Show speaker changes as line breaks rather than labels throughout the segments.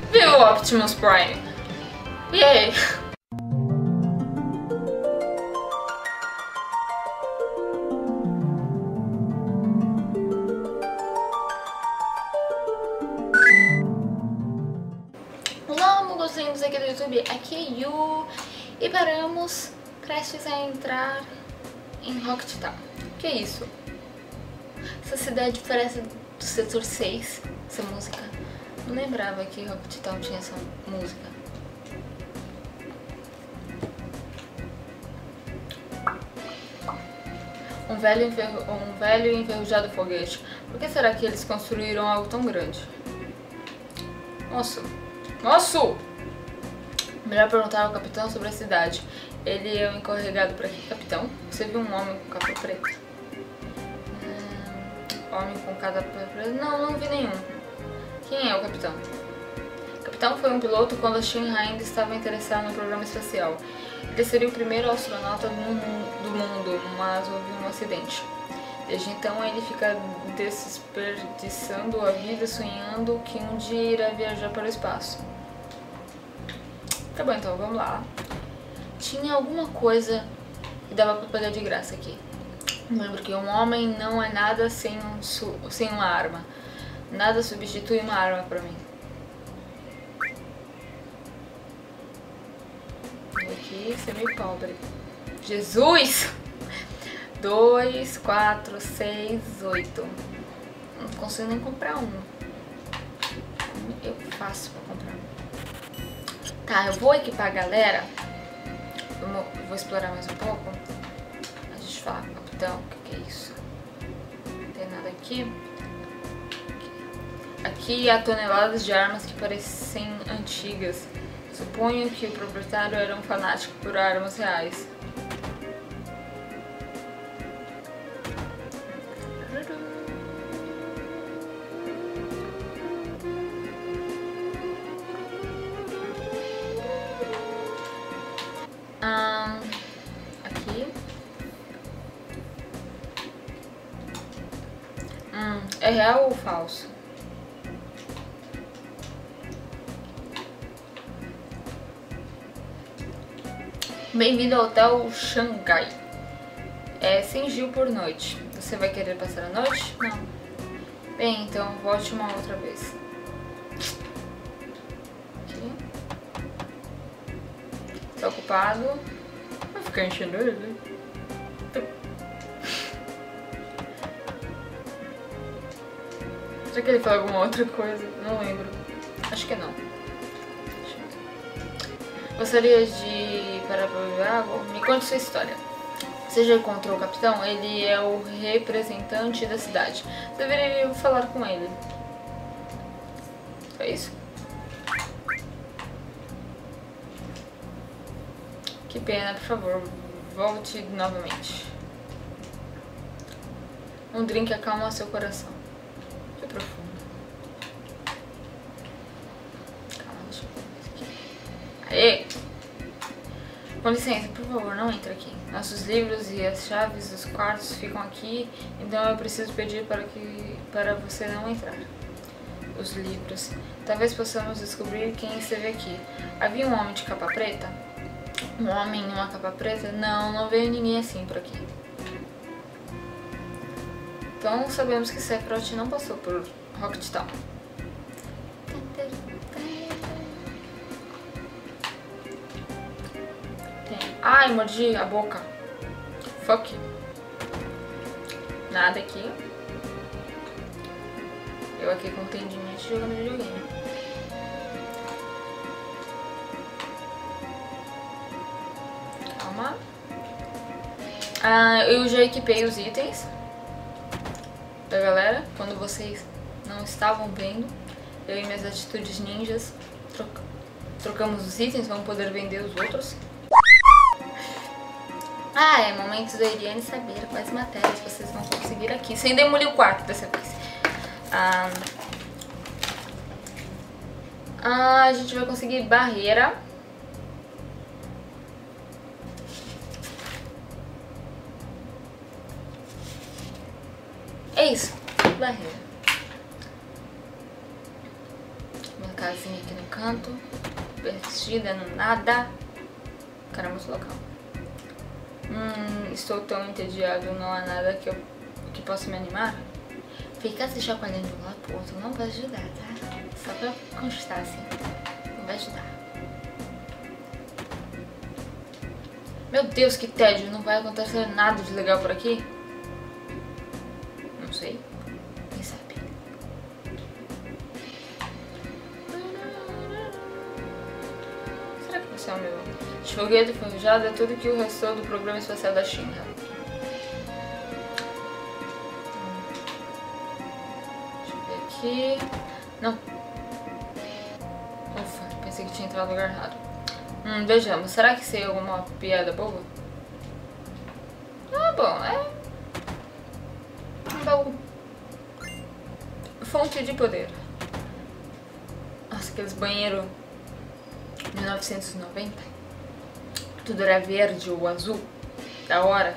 Viva o Optimus Prime! Yay! Olá, amigos aqui do YouTube, aqui é Yu e paramos prestes a entrar em Rocket Town. Que é isso? Essa cidade parece do setor 6, essa música. Não lembrava que Rocket Town tinha essa música. Um velho e enferrujado foguete. Por que será que eles construíram algo tão grande? Nossa! Melhor perguntar ao capitão sobre a cidade. Ele é o encarregado por aqui. Capitão, você viu um homem com capa preta? Homem com capa preta? Não vi nenhum. Quem é o capitão? O capitão foi um piloto quando a Shinra ainda estava interessada no programa espacial. Ele seria o primeiro astronauta do mundo, mas houve um acidente. Desde então ele fica desperdiçando a vida sonhando que um dia irá viajar para o espaço. Tá bom, então vamos lá. Tinha alguma coisa que dava pra pegar de graça aqui. Lembro que um homem não é nada sem uma arma. Nada substitui uma arma pra mim. Aqui, você é meio pobre. Jesus! 2, 4, 6, 8. Não consigo nem comprar um. Como eu faço pra comprar? Tá, eu vou equipar a galera. Eu vou explorar mais um pouco. A gente fala com o capitão. O que é isso? Não tem nada aqui. Aqui há toneladas de armas que parecem antigas. Suponho que o proprietário era um fanático por armas reais. Aqui. É real ou falso? Bem-vindo ao Hotel Xangai. É 100 Gil por noite. Você vai querer passar a noite? Não. Bem, então volte uma outra vez. Aqui. Tá ocupado. Vai ficar enchendo ele. Será que ele fala alguma outra coisa? Não lembro. Acho que não. Gostaria de parar pra beber água? Me conte sua história. Você já encontrou o capitão? Ele é o representante da cidade. Deveria falar com ele. Só isso? Que pena, por favor. Volte novamente. Um drink acalma seu coração. Que profundo. Calma, deixa eu ver aqui. Aê! Com licença, por favor, não entre aqui. Nossos livros e as chaves dos quartos ficam aqui, então eu preciso pedir para você não entrar. Os livros. Talvez possamos descobrir quem esteve aqui. Havia um homem de capa preta? Um homem em uma capa preta? Não veio ninguém assim por aqui. Então sabemos que Sephiroth não passou por Rocket Town. Ai, mordi a boca. Fuck. Nada aqui. Eu aqui com tendinite jogando videogame. Calma. Eu já equipei os itens da galera. Quando vocês não estavam vendo, eu e minhas atitudes ninjas trocamos os itens. Vamos poder vender os outros. É momento da Eliane saber quais matérias vocês vão conseguir aqui, sem demolir o quarto dessa vez. A gente vai conseguir barreira. É isso, barreira. minha casinha aqui no canto, perdida no nada. Caramba, esse local. Estou tão entediado, não há nada que possa me animar. Ficar se chacoalhando de um lado pro outro não vai ajudar, tá? Só pra constar assim, não vai ajudar. Meu Deus, que tédio, não vai acontecer nada de legal por aqui? Não sei, quem sabe. Será que esse é o meu? Foguete enferrujado é tudo que o restou do programa espacial da Shinra. Deixa eu ver aqui. Não. Ufa, pensei que tinha entrado no lugar errado. Vejamos, será que sei alguma piada boa? Ah, bom, um baú. Fonte de poder. Nossa, aqueles banheiros 1990. Tudo era verde ou azul. Da hora.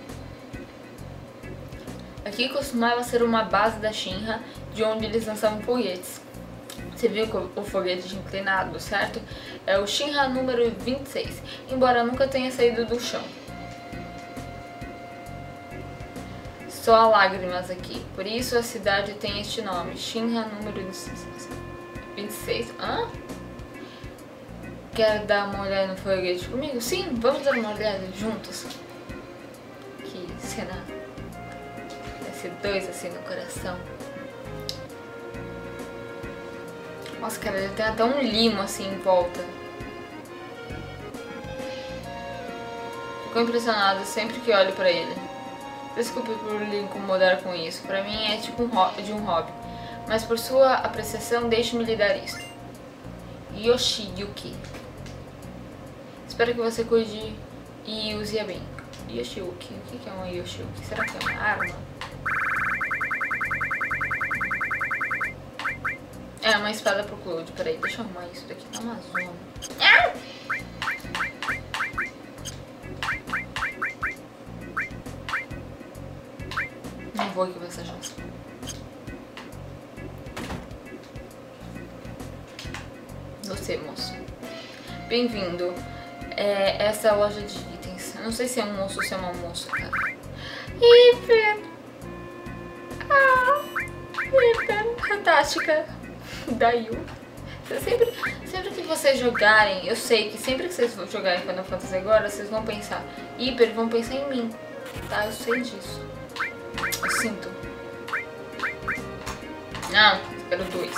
Aqui costumava ser uma base da Shinra, de onde eles lançavam foguetes. Você viu o foguete inclinado, certo? É o Shinra número 26, embora nunca tenha saído do chão. Só há lágrimas aqui, por isso a cidade tem este nome, Shinra número 26. Hã? Quer dar uma olhada no foguete comigo? Sim, vamos dar uma olhada juntos. Que cena. Vai ser dois assim no coração. Nossa, cara, ele tem até um limo assim em volta. Fico impressionado sempre que olho pra ele. Desculpe por lhe incomodar com isso. Pra mim é tipo um hobby. Mas por sua apreciação, deixe-me lhe dar isto. Yoshiyuki. Espero que você cuide e use-a bem. Yoshiyuki. O que é uma Yoshiyuki? Será que é uma arma? É uma espada pro Claude. Peraí, deixa eu arrumar isso daqui. Tá uma zona. Não vou aqui pra essa chance. Você, moço. Bem-vindo. Essa é a loja de itens. Eu não sei se é um moço ou se é uma moça, cara. Hiper! Hiper! Fantástica! Da Yu. Sempre que vocês jogarem, eu sei que sempre que vocês jogarem Final Fantasy agora, vocês vão pensar Hiper, vão pensar em mim. Tá? Eu sei disso. Eu sinto. Não, quero dois.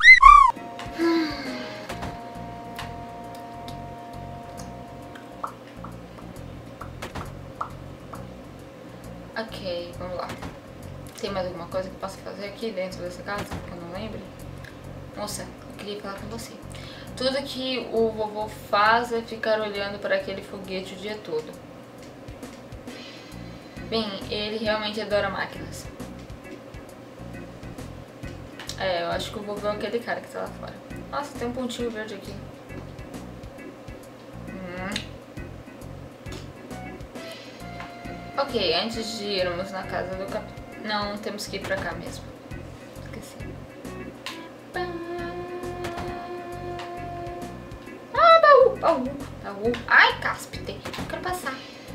Ok, vamos lá. Tem mais alguma coisa que eu possa fazer aqui dentro dessa casa que eu não lembro? Moça, eu queria falar com você. Tudo que o vovô faz é ficar olhando para aquele foguete o dia todo. Bem, ele realmente adora máquinas. Eu acho que o vovô é aquele cara que tá lá fora. Nossa, tem um pontinho verde aqui. Ok, antes de irmos na casa do capitão... Não, temos que ir pra cá mesmo. Esqueci. Ah, baú. Ai, cáspite. Eu quero passar.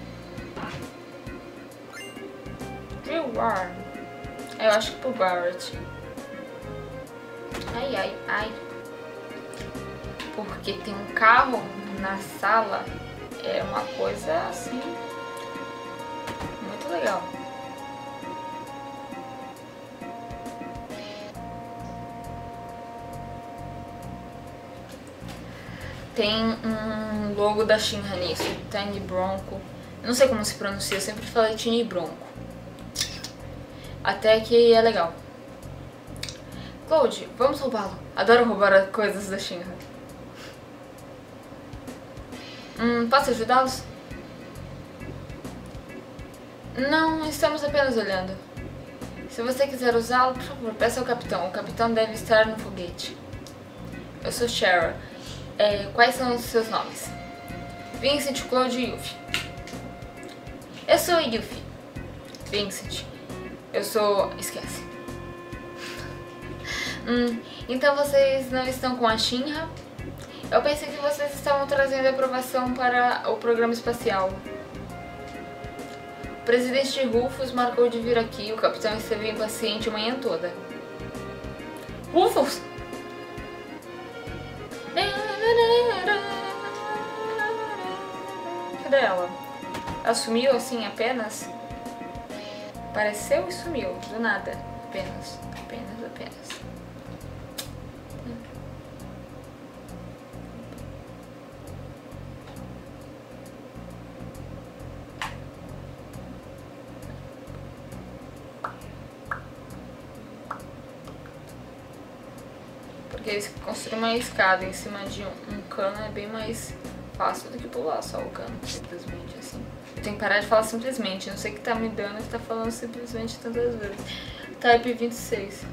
Reward. Eu acho que pro Barret. Ai. Porque tem um carro na sala. É uma coisa assim... muito legal. Tem um logo da Shinra nisso, Tiny Bronco. Eu não sei como se pronuncia, eu sempre falei Tiny Bronco. Até que é legal. Claude, vamos roubá-lo. Adoro roubar coisas da Shinra. Posso ajudá-los? Não, estamos apenas olhando. Se você quiser usá-lo, por favor, peça ao capitão. O capitão deve estar no foguete. Eu sou Shara. Quais são os seus nomes? Vincent, Claude e Yuffie. Eu sou Yuffie. Vincent. Eu sou... esquece. Então vocês não estão com a Shinra? Eu pensei que vocês estavam trazendo aprovação para o programa espacial. O presidente Rufus marcou de vir aqui. O capitão esteve impaciente a manhã toda. Rufus? Cadê ela? Ela sumiu assim apenas? Apareceu e sumiu, do nada. Apenas. Porque construir uma escada em cima de um cano é bem mais fácil do que pular só o cano, simplesmente assim. Eu tenho que parar de falar simplesmente, não sei o que tá me dando e tá falando simplesmente tantas vezes. Type 26.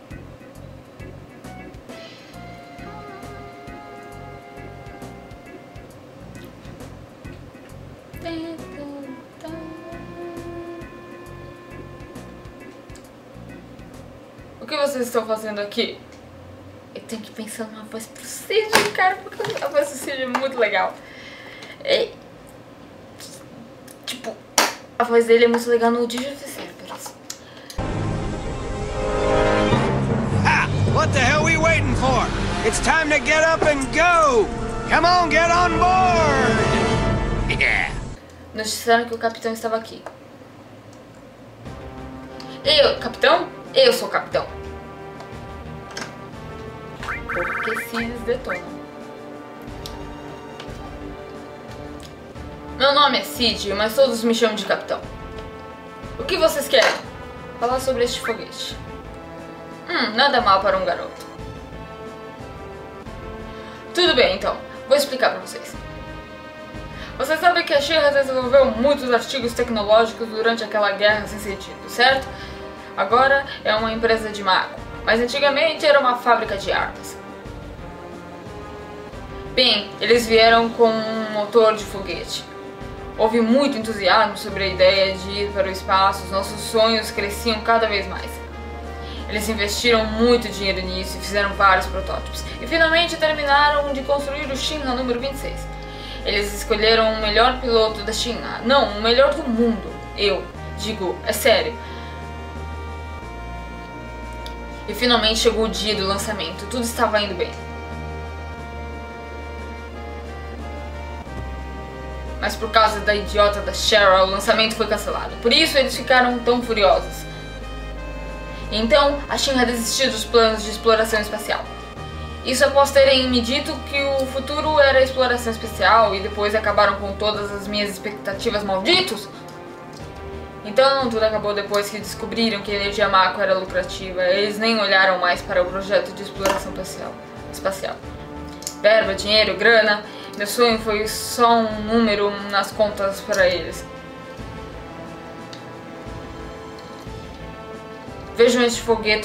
O que vocês estão fazendo aqui? Eu tenho que pensar numa voz pro Cid, cara, porque a voz do Cid é muito legal. Tipo, a voz dele é muito legal no Digimon Cerberus.
Ha! What the hell are we waiting for? It's time to get up and go! Come on, get on board! Yeah!
Nos disseram que o capitão estava aqui. Capitão? Eu sou o capitão. Porque Cids detonam. Meu nome é Cid, mas todos me chamam de capitão. O que vocês querem? Falar sobre este foguete. Nada mal para um garoto. Tudo bem, então. Vou explicar para vocês. Você sabe que a Shinra desenvolveu muitos artigos tecnológicos durante aquela guerra sem sentido, certo? Agora é uma empresa de mago, mas antigamente era uma fábrica de armas. Bem, eles vieram com um motor de foguete. Houve muito entusiasmo sobre a ideia de ir para o espaço, os nossos sonhos cresciam cada vez mais. Eles investiram muito dinheiro nisso e fizeram vários protótipos. E finalmente terminaram de construir o Shinra número 26. Eles escolheram o melhor piloto da Shinra. Não, o melhor do mundo. Eu digo, é sério. E finalmente chegou o dia do lançamento. Tudo estava indo bem. Mas por causa da idiota da Cheryl, o lançamento foi cancelado. Por isso eles ficaram tão furiosos. Então, a Shinra desistiu dos planos de exploração espacial. Isso após terem me dito que o futuro era a exploração espacial e depois acabaram com todas as minhas expectativas, malditos! Então, tudo acabou depois que descobriram que a energia macro era lucrativa. Eles nem olharam mais para o projeto de exploração espacial. Verba, dinheiro, grana... Meu sonho foi só um número nas contas para eles. Vejam esse foguete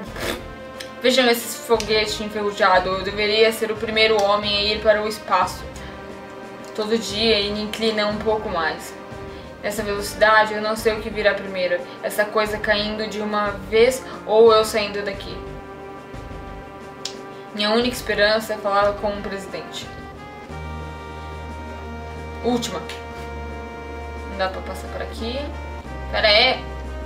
enferrujado. Eu deveria ser o primeiro homem a ir para o espaço. Todo dia ele inclina um pouco mais. Nessa velocidade eu não sei o que virá primeiro. Essa coisa caindo de uma vez ou eu saindo daqui. Minha única esperança é falar com o presidente. Última. Não dá pra passar por aqui. Pera aí.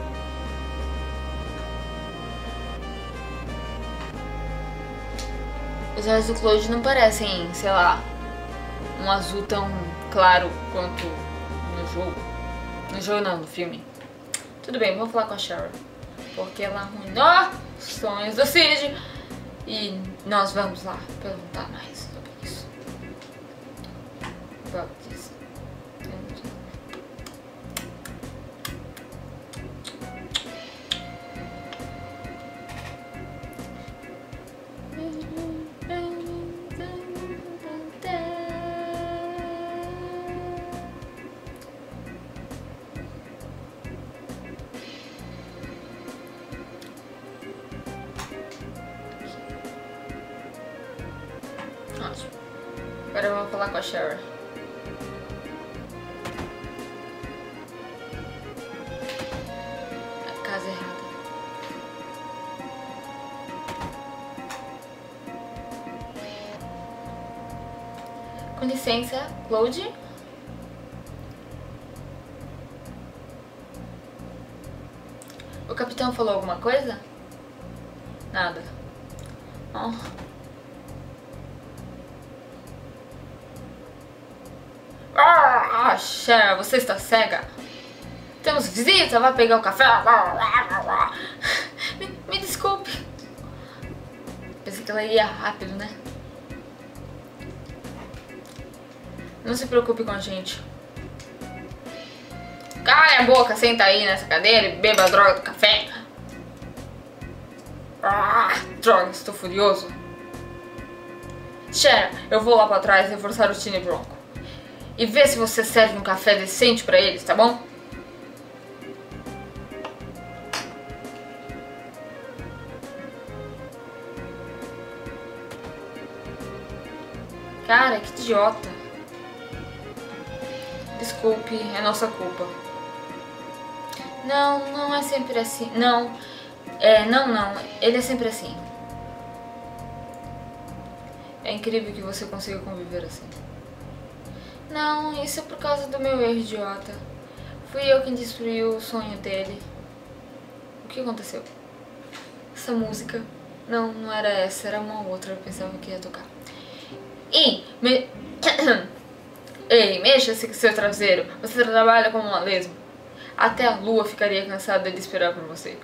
Os olhos do Claude não parecem, sei lá, um azul tão claro quanto no jogo. No jogo não, no filme. Tudo bem, vamos falar com a Cheryl. Porque ela arruinou os sonhos do Cid. E nós vamos lá perguntar mais sobre isso. About this. Ótimo. Agora vamos falar com a Cheryl. Casa errada. Com licença, Claude. O capitão falou alguma coisa? Nada. Oh. Cher, você está cega? Temos visita, vai pegar o café. Me desculpe. Pensei que ela ia rápido, né? Não se preocupe com a gente. Cala a boca, senta aí nessa cadeira e beba a droga do café. Droga, estou furioso. Cher, eu vou lá pra trás reforçar o Tiny Bronco. E ver se você serve um café decente pra eles, tá bom? Cara, que idiota. Desculpe, é nossa culpa. Não é sempre assim. Não. Não. Ele é sempre assim. É incrível que você consiga conviver assim. Não, isso é por causa do meu erro idiota. Fui eu quem destruiu o sonho dele. O que aconteceu? Essa música. Não era essa, era uma outra. Eu pensava que ia tocar. Ei, mexa-se com seu traseiro. Você trabalha como uma lesma. Até a lua ficaria cansada de esperar por você.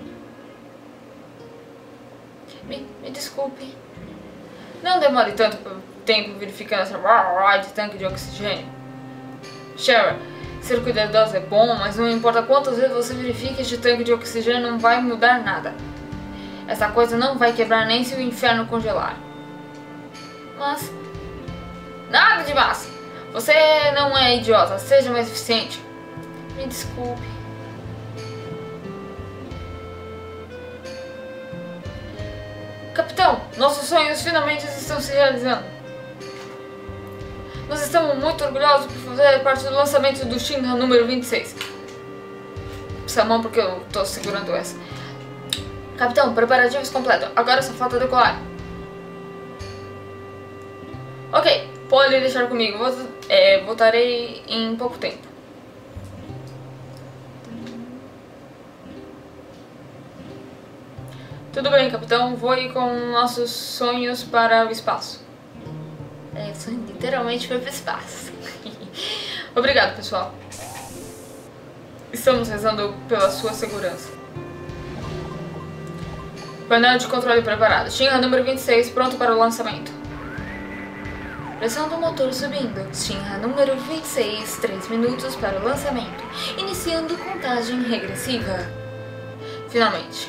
Me desculpe. Não demore tanto tempo verificando essa de tanque de oxigênio. Cher, ser cuidadoso é bom, mas não importa quantas vezes você verifique este tanque de oxigênio, não vai mudar nada. Essa coisa não vai quebrar nem se o inferno congelar. Mas... nada de massa. Você não é idiota, seja mais eficiente. Me desculpe. Capitão, nossos sonhos finalmente estão se realizando. Nós estamos muito orgulhosos por fazer parte do lançamento do Shinra número 26. Precisa a mão porque eu tô segurando essa. Capitão, preparativos completos. Agora só falta decolar. Ok, pode deixar comigo. Voltarei em pouco tempo. Tudo bem, capitão. Voe com nossos sonhos para o espaço. Literalmente foi pro espaço. Obrigado, pessoal. Estamos rezando pela sua segurança. Painel de controle preparado. Shinra número 26 pronto para o lançamento. Pressão do motor subindo. Shinra número 26, 3 minutos para o lançamento. Iniciando contagem regressiva. Finalmente.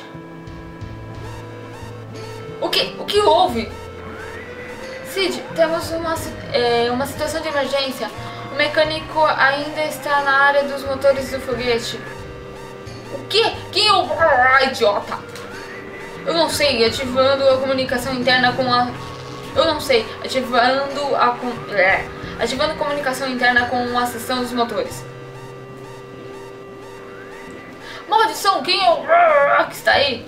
O que houve? Sid, temos uma situação de emergência. O mecânico ainda está na área dos motores do foguete. O quê? Quem é o... idiota! Eu não sei, ativando a comunicação interna com a... Eu não sei, ativando comunicação interna com a seção dos motores. Maldição, quem é o... que está aí?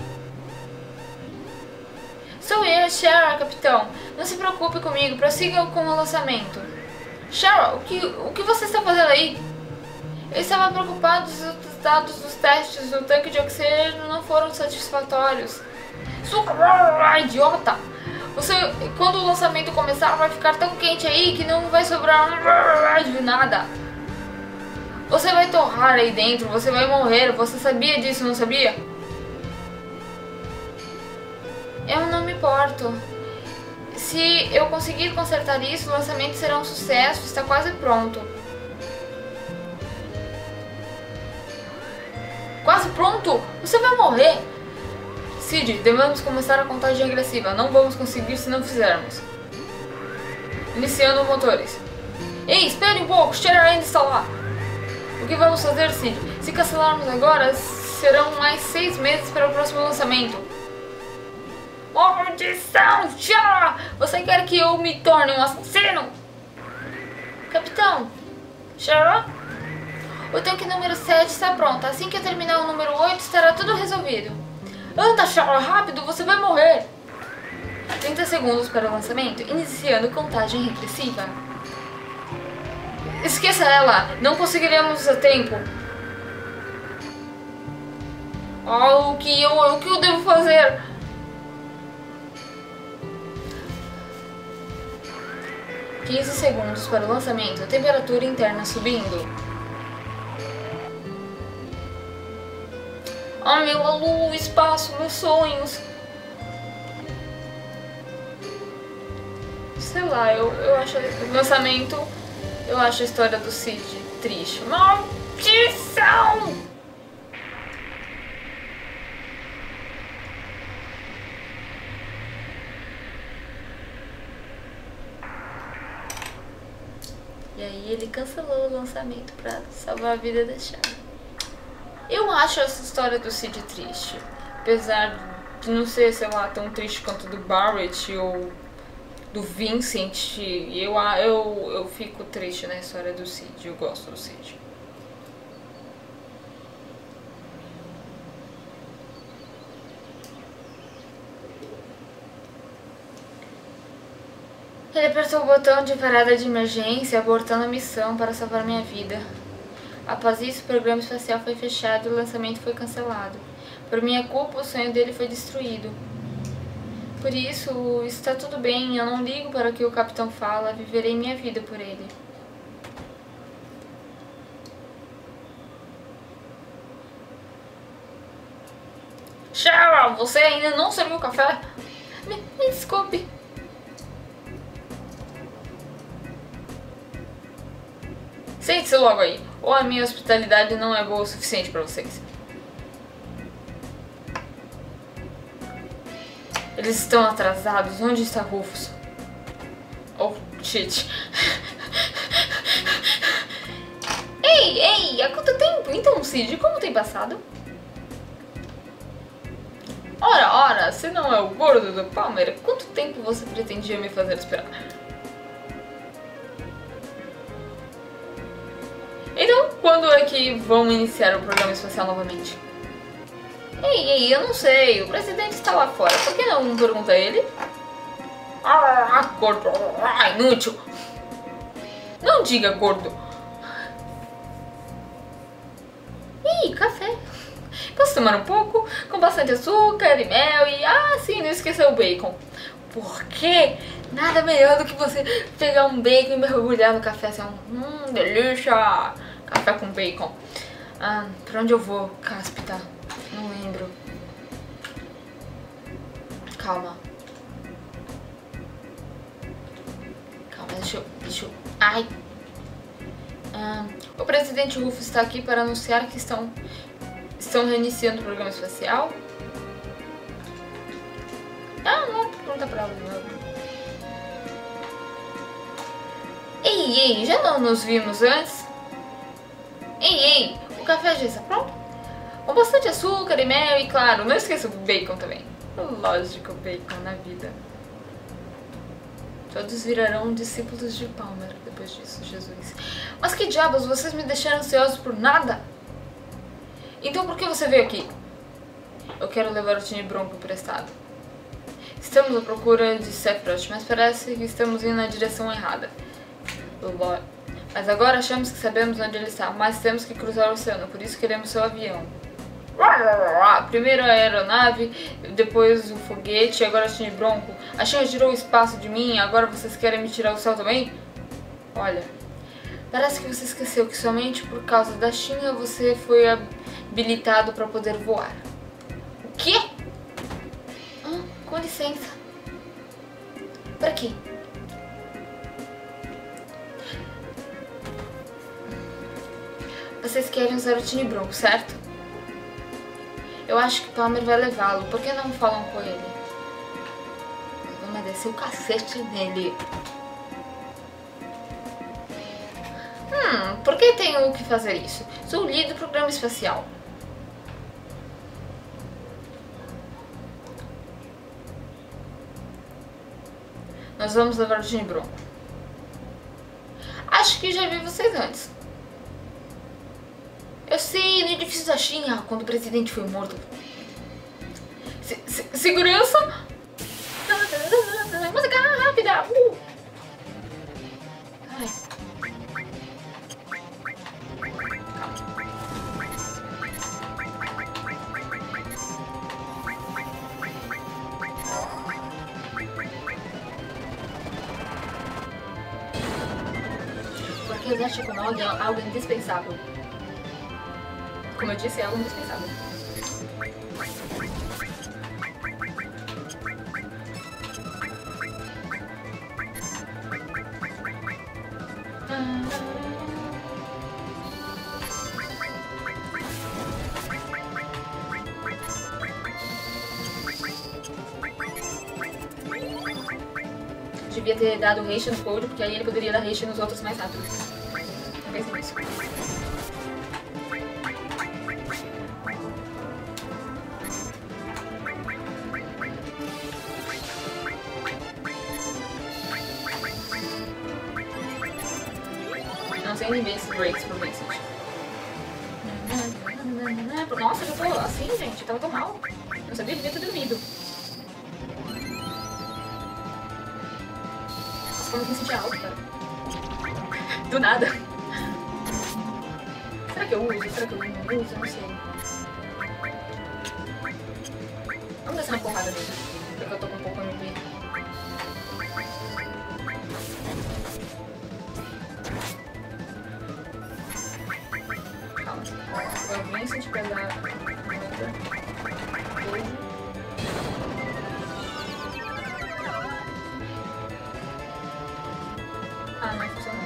Sou eu, Cheryl, capitão. Não se preocupe comigo, prossiga com o lançamento. Cheryl, o que você está fazendo aí? Eu estava preocupado se os resultados dos testes do tanque de oxigênio não foram satisfatórios. Idiota! Quando o lançamento começar, vai ficar tão quente aí que não vai sobrar de nada. Você vai torrar aí dentro, você vai morrer. Você sabia disso, não sabia? Eu não me importo. Se eu conseguir consertar isso, o lançamento será um sucesso. Está quase pronto. Quase pronto? Você vai morrer. Sid, devemos começar a contagem regressiva. Não vamos conseguir se não fizermos. Iniciando motores. Ei, espere um pouco. Cher ainda está lá. O que vamos fazer, Sid? Se cancelarmos agora, serão mais 6 meses para o próximo lançamento. Maldição! Já! Você quer que eu me torne um assassino? Capitão! Cheryl? O tanque número 7 está pronto. Assim que eu terminar o número 8, estará tudo resolvido. Anda, Cheryl, rápido! Você vai morrer! 30 segundos para o lançamento. Iniciando contagem regressiva. Esqueça ela, não conseguiremos a tempo. O que eu devo fazer? ...15 segundos para o lançamento, temperatura interna subindo. Oh, meu alu, espaço, meus sonhos. Sei lá, eu acho o lançamento, eu acho a história do Cid triste. Maldição! E aí ele cancelou o lançamento pra salvar a vida da Charlie. Eu acho essa história do Cid triste. Apesar de não ser, sei lá, tão triste quanto do Barrett ou do Vincent. Eu fico triste na história do Cid. Eu gosto do Cid. Ele apertou o botão de parada de emergência, abortando a missão para salvar minha vida. Após isso, o programa espacial foi fechado e o lançamento foi cancelado. Por minha culpa, o sonho dele foi destruído. Por isso, está tudo bem, eu não ligo para o que o capitão fala, viverei minha vida por ele. Cheryl, você ainda não serviu o café? Me desculpe. Sente-se logo aí, ou a minha hospitalidade não é boa o suficiente para vocês. Eles estão atrasados. Onde está Rufus? Oh, shit. Ei, há quanto tempo? Então, Cid, como tem passado? Ora, se não é o gordo do Palmer, quanto tempo você pretendia me fazer esperar? Então, quando é que vão iniciar o programa espacial novamente? Ei, eu não sei. O presidente está lá fora. Por que não pergunta a ele? Gordo. Inútil. Não diga gordo. Ih, café. Posso tomar um pouco? Com bastante açúcar e mel e... sim, não esqueça o bacon. Por quê? Nada melhor do que você pegar um bacon e mergulhar no café assim, delícia! Café com bacon. Pra onde eu vou, Cáspita? Não lembro. Calma, deixa eu... Ai! O presidente Rufus está aqui para anunciar que estão reiniciando o programa espacial. Não, pergunta pra ela de novo. Ei, já não nos vimos antes? Ei, o café já está pronto? Com bastante açúcar e mel e, claro, não esqueça o bacon também. Lógico, bacon na vida. Todos virarão discípulos de Palmer depois disso, Jesus. Mas que diabos, vocês me deixaram ansiosos por nada? Então por que você veio aqui? Eu quero levar o Tiny Bronco emprestado. Estamos à procura de Sephiroth, mas parece que estamos indo na direção errada. Mas agora achamos que sabemos onde ele está, mas temos que cruzar o oceano, por isso queremos seu avião. Primeiro a aeronave, depois o foguete, agora o Tiny Bronco. A China tirou o espaço de mim, agora vocês querem me tirar o céu também? Olha, parece que você esqueceu que somente por causa da China você foi habilitado para poder voar. O quê? Com licença. Por aqui. Vocês querem usar o Tiny Bronco, certo? Eu acho que Palmer vai levá-lo. Por que não falam com ele? Vamos descer o cacete nele. Por que tenho que fazer isso? Sou o líder do programa espacial. Nós vamos levar o Tiny Bronco. Acho que já vi vocês antes. Eu sei, no edifício da China, quando o presidente foi morto. Segurança! Música rápida! Ai. Porque o Chocomog é algo indispensável. Como eu disse, é algo indispensável. Devia ter dado haste no Code, porque aí ele poderia dar haste nos outros mais rápido. Pensa nisso. Não sei nem ver esses breaks pro message. Nossa, eu já tô assim, gente. Eu tava tão mal. Não sabia, devia ter dormido. Como eu me senti alto, cara. Do nada. Será que eu uso? Será que eu não uso? Eu não sei. Vamos descer uma porrada nele. Porque eu tô com um pouco MP. Calma. Ó, o Vincent pra dar outra. Ah, não funcionou.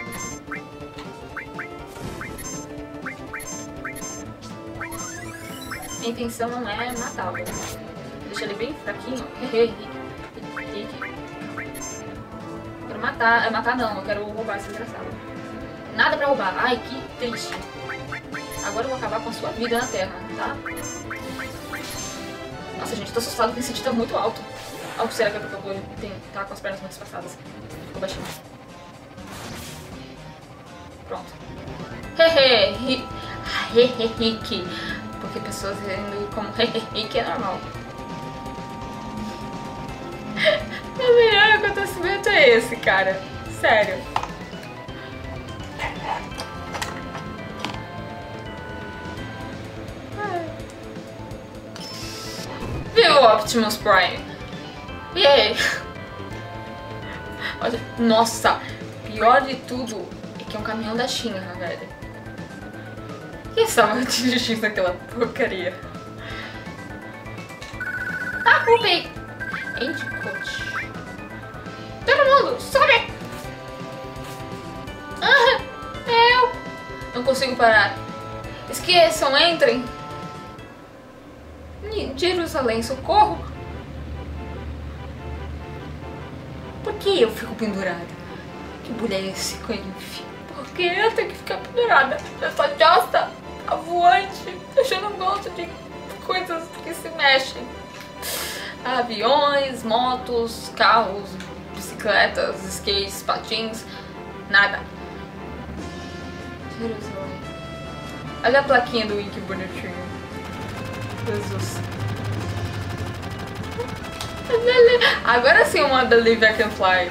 Minha intenção não é matá-lo. Deixa ele bem fraquinho. Quero matar. Matar não, eu quero roubar esse desgraçado. Nada pra roubar. Ai, que triste. Agora eu vou acabar com a sua vida na Terra, tá? Nossa, gente, tô assustado porque esse sentido tá muito alto. Algo será que é porque eu tá com as pernas muito espaçadas? Ficou baixinho. Pronto. Porque pessoas vendo como que é normal. O melhor acontecimento é esse, cara. Sério. Viu, Optimus Prime? Yay! Olha, nossa, pior de tudo é que é um caminhão da China, velho. Quem estava dirigindo aquela porcaria? Ah, pulpei! Endicott. Todo mundo, sobe! Ah, eu não consigo parar. Esqueçam, entrem! Jerusalém, socorro! Por que eu fico pendurada? Que bulha é esse, Coinf? Por que eu tenho que ficar pendurada? Essa josta voante. Eu não gosto de coisas que se mexem. Aviões, motos, carros, bicicletas, skates, patins, nada. Jerusalém. Olha a plaquinha do Wiki bonitinho. Jesus. Agora sim uma da Live I Can Fly.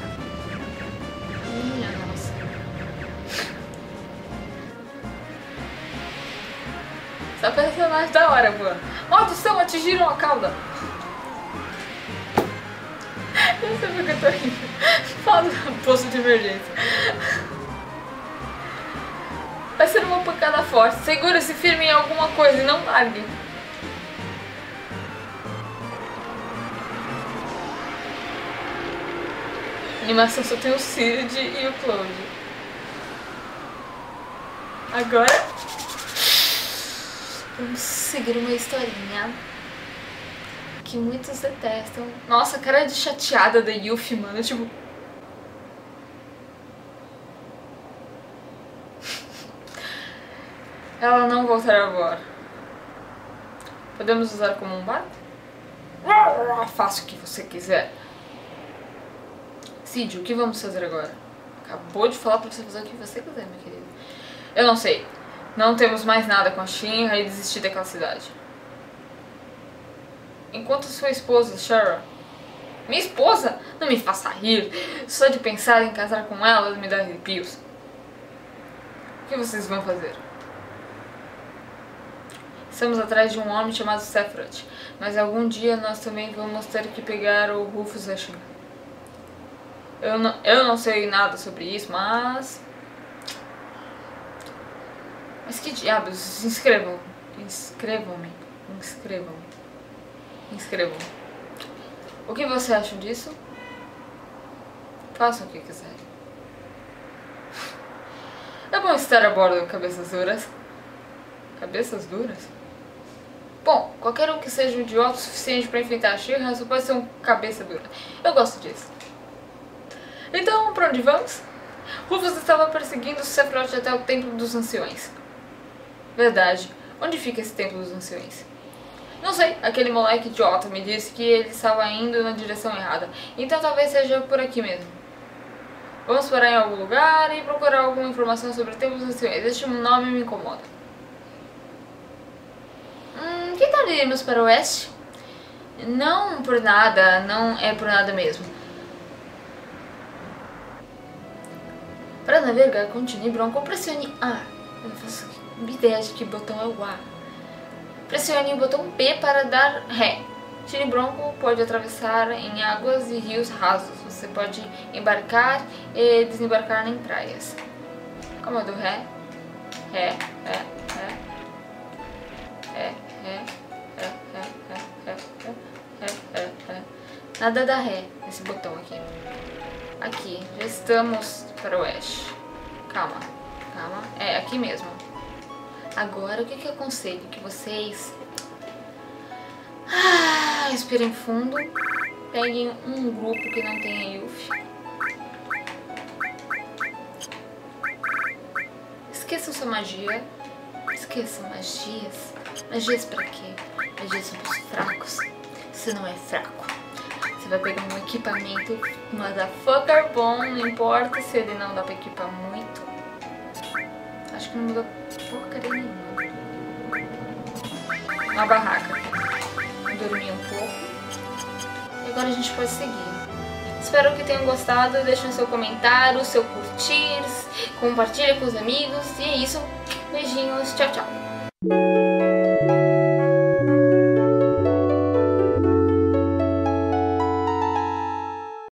Minha nossa. Essa personagem da hora, boa. Maldição, atingiram a cauda. Eu sei porque eu tô rindo. Fala do posto de emergência. Vai ser uma pancada forte. Segura-se firme em alguma coisa e não largue. A animação só tem o Sid e o Claude. Agora vamos seguir uma historinha que muitos detestam. Nossa, a cara de chateada da Yuffie, mano. Tipo... Ela não voltará agora. Podemos usar como um barco? Faça o que você quiser. Cid, o que vamos fazer agora? Acabou de falar pra você fazer o que você quiser, meu querido. Eu não sei. Não temos mais nada com a Shinra e desisti daquela cidade. Enquanto sua esposa, Shara... Minha esposa? Não me faça rir. Só de pensar em casar com ela me dá arrepios. O que vocês vão fazer? Estamos atrás de um homem chamado Sephiroth, mas algum dia nós também vamos ter que pegar o Rufus da Shinra. Eu não sei nada sobre isso, mas que diabos, se inscrevam. Inscrevam-me. Inscrevam. O que você acha disso? Façam o que quiserem. É bom estar a bordo de cabeças duras. Cabeças duras? Bom, qualquer um que seja um idiota o suficiente para enfrentar a She-Ra só pode ser um cabeça dura. Eu gosto disso. Então, pra onde vamos? Rufus estava perseguindo o Sephiroth até o Templo dos Anciões. Verdade. Onde fica esse Templo dos Anciões? Não sei, aquele moleque idiota me disse que ele estava indo na direção errada. Então talvez seja por aqui mesmo. Vamos parar em algum lugar e procurar alguma informação sobre o Templo dos Anciões. Este nome me incomoda. Que tal irmos para o oeste? Não por nada, não é por nada mesmo. Para navegar com Tiny Bronco, pressione A. Eu não faço ideia de que botão é o A. Pressione o botão B para dar ré. Tiny Bronco pode atravessar em águas e rios rasos. Você pode embarcar e desembarcar em praias. Como eu dou ré? Ré. Nada dá ré nesse botão aqui. Aqui, já estamos para o oeste. Calma. É aqui mesmo. Agora, o que eu aconselho? Que vocês respirem fundo, peguem um grupo que não tenha Yuffie. Esqueçam sua magia. Esqueçam magias. Magias pra quê? Magias são pros fracos. Você não é fraco. Você vai pegar um equipamento motherfucker bom, não importa se ele não dá pra equipar muito. Acho que não muda porcaria nenhuma. Uma barraca. Dormir um pouco. E agora a gente pode seguir. Espero que tenham gostado. Deixem seu comentário, seu curtir, compartilha com os amigos. E é isso. Beijinhos. Tchau, tchau.